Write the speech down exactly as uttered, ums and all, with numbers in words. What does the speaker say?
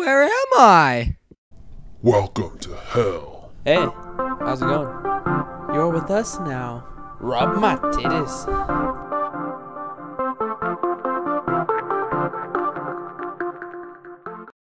Where am I? Welcome to hell. Hey, how's it going? You're with us now. Rub my titties.